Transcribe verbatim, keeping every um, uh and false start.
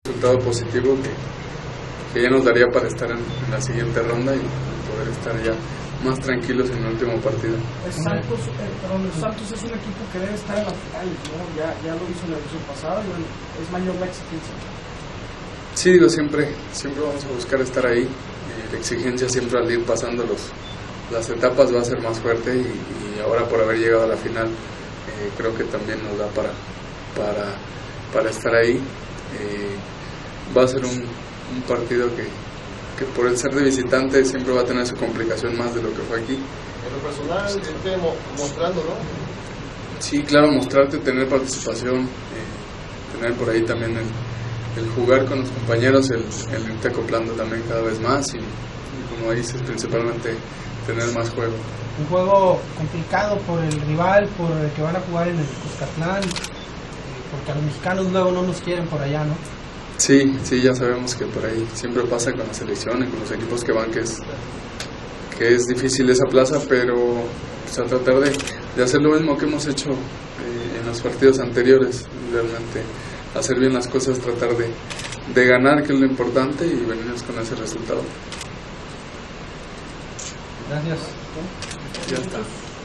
Resultado positivo que, que ya nos daría para estar en, en la siguiente ronda y poder estar ya más tranquilos en el último partido. El Santos, eh, perdón, el Santos es un equipo que debe estar en la final, ¿no? ya, ya lo hizo en la edición pasada y bueno, es mayor la exigencia. Sí, digo, siempre, siempre vamos a buscar estar ahí. Eh, la exigencia siempre al ir pasando los, las etapas va a ser más fuerte y, y ahora por haber llegado a la final eh, creo que también nos da para, para, para estar ahí. Eh, va a ser un, un partido que, que por el ser de visitante siempre va a tener su complicación más de lo que fue aquí. En lo personal, esté mostrando, ¿no? Sí, claro, mostrarte, tener participación, eh, tener por ahí también el, el jugar con los compañeros, el, el irte acoplando también cada vez más y, y como dices, principalmente tener más juego. Un juego complicado por el rival, por el que van a jugar en el Cuscatlán, porque a los mexicanos luego no nos quieren por allá, ¿no? Sí, sí, ya sabemos que por ahí siempre pasa con la selección y con los equipos que van que es, que es difícil esa plaza, pero pues, a tratar de, de hacer lo mismo que hemos hecho eh, en los partidos anteriores, realmente hacer bien las cosas, tratar de, de ganar, que es lo importante, y venirnos con ese resultado. Gracias. Ya está.